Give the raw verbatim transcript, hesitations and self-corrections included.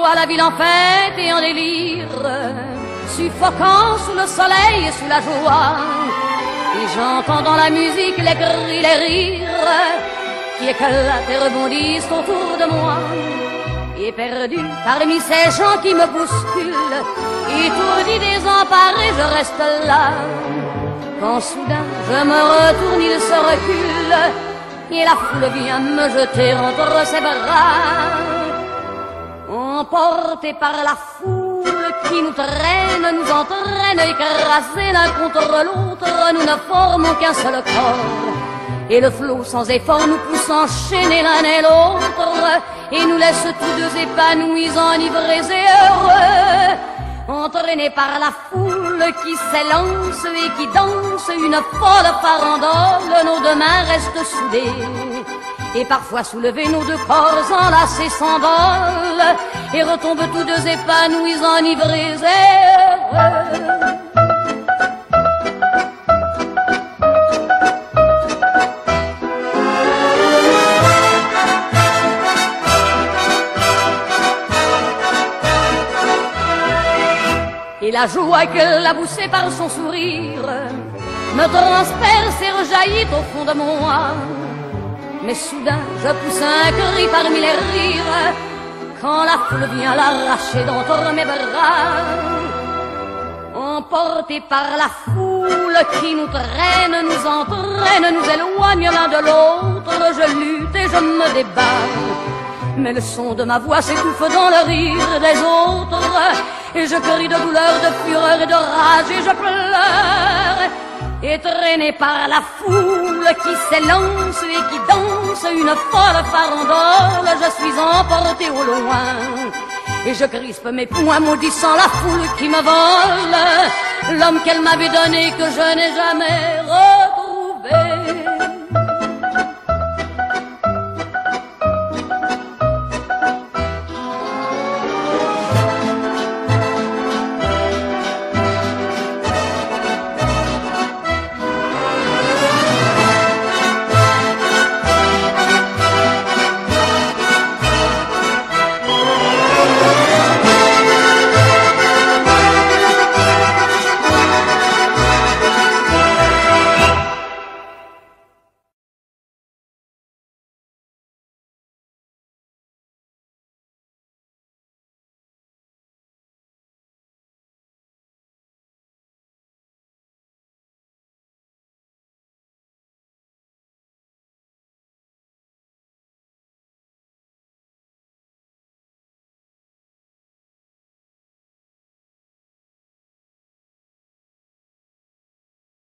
vois la ville en fête et en délire, suffocant sous le soleil et sous la joie. Et j'entends dans la musique les cris, les rires qui éclatent et rebondissent autour de moi. Et perdu parmi ces gens qui me bousculent, étourdi, désemparé, je reste là. Quand soudain je me retourne, il se recule, et la foule vient me jeter entre ses bras. Emportés par la foule qui nous traîne, nous entraîne, écrasés l'un contre l'autre, nous ne formons qu'un seul corps. Et le flot sans effort nous pousse enchaîner l'un et l'autre, et nous laisse tous deux épanouis, enivrés et heureux. Entraînés par la foule qui s'élance et qui danse une folle farandole, nos deux mains restent soudées. Et parfois soulevés, nos deux corps enlacés s'envolent, et retombent tous deux épanouis, enivrés et heureux. Et la joie qu'elle a poussée par son sourire me transperce et rejaillit au fond de moi. Mais soudain je pousse un cri parmi les rires, quand la foule vient l'arracher d'entre mes bras. Emportés par la foule qui nous traîne, nous entraîne, nous éloigne l'un de l'autre, je lutte et je me débat. Mais le son de ma voix s'étouffe dans le rire des autres, et je crie de douleur, de fureur et de rage, et je pleure. Et traîné par la foule qui s'élance et qui danse une folle farandole, je suis emporté au loin. Et je crispe mes poings maudissant la foule qui me vole l'homme qu'elle m'avait donné, que je n'ai jamais revu.